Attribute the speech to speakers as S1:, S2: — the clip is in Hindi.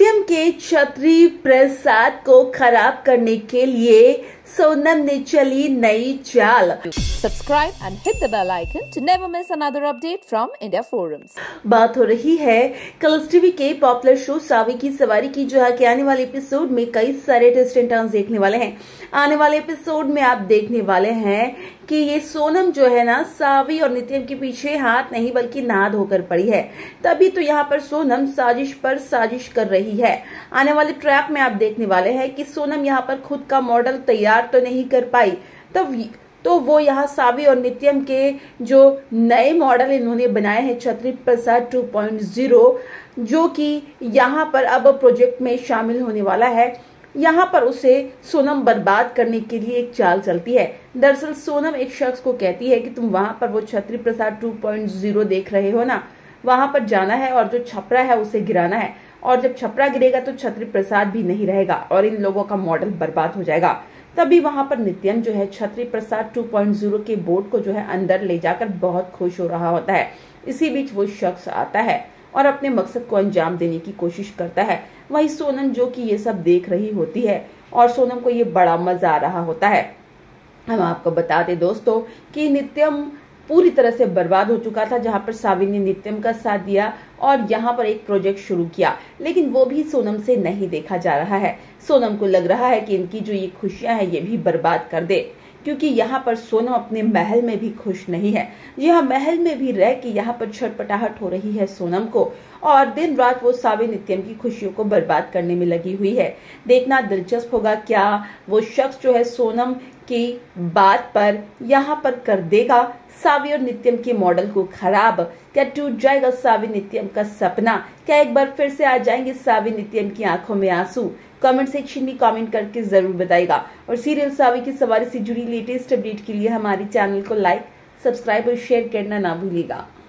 S1: नित्यम के छत्री प्रसाद को खराब करने के लिए सोनम ने चली नई चाल।
S2: Subscribe and hit the bell icon to never miss another update from India Forums।
S1: बात हो रही है कलर्स टीवी के पॉपुलर शो सावी की सवारी की, जो है कि आने वाले एपिसोड में कई सारे ट्विस्ट एंड टर्न्स देखने वाले हैं। आने वाले एपिसोड में आप देखने वाले हैं कि ये सोनम जो है ना, सावी और नित्यम के पीछे हाथ नहीं बल्कि नाद होकर पड़ी है। तभी तो यहाँ पर सोनम साजिश पर साजिश कर रही है। आने वाले ट्रैप में आप देखने वाले हैं कि सोनम यहाँ पर खुद का मॉडल तैयार तो नहीं कर पाई, तब तो वो यहाँ सावी और नित्यम के जो नए मॉडल इन्होंने बनाए हैं छत्री प्रसाद 2.0, जो कि यहाँ पर अब प्रोजेक्ट में शामिल होने वाला है, यहाँ पर उसे सोनम बर्बाद करने के लिए एक चाल चलती है। दरअसल सोनम एक शख्स को कहती है कि तुम वहां पर वो छत्री प्रसाद 2.0 देख रहे हो ना, वहां पर जाना है और जो छपरा है उसे गिराना है, और जब छपरा गिरेगा तो छत्री प्रसाद भी नहीं रहेगा और इन लोगों का मॉडल बर्बाद हो जाएगा। तभी वहां पर नित्यम जो है छत्री प्रसाद 2.0 के बोर्ड को जो है अंदर ले जाकर बहुत खुश हो रहा होता है। इसी बीच वो शख्स आता है और अपने मकसद को अंजाम देने की कोशिश करता है। वही सोनम जो कि ये सब देख रही होती है और सोनम को ये बड़ा मजा आ रहा होता है। हम आपको बता दें दोस्तों कि नित्यम पूरी तरह से बर्बाद हो चुका था, जहां पर सावी ने नित्यम का साथ दिया और यहाँ पर एक प्रोजेक्ट शुरू किया, लेकिन वो भी सोनम से नहीं देखा जा रहा है। सोनम को लग रहा है कि इनकी जो ये खुशियां हैं ये भी बर्बाद कर दे, क्योंकि यहाँ पर सोनम अपने महल में भी खुश नहीं है। यह महल में भी रह के यहाँ पर छटपटाहट हो रही है सोनम को, और दिन रात वो सावी नित्यम की खुशियों को बर्बाद करने में लगी हुई है। देखना दिलचस्प होगा क्या वो शख्स जो है सोनम की बात पर यहाँ पर कर देगा सावी और नित्यम के मॉडल को खराब। क्या टूट जाएगा सावी नित्यम का सपना? क्या एक बार फिर से आ जाएंगे सावी नित्यम की आंखों में आंसू? कमेंट सेक्शन में कमेंट करके जरूर बताइएगा। और सीरियल सावी की सवारी से जुड़ी लेटेस्ट अपडेट के लिए हमारे चैनल को लाइक, सब्सक्राइब और शेयर करना ना भूलिएगा।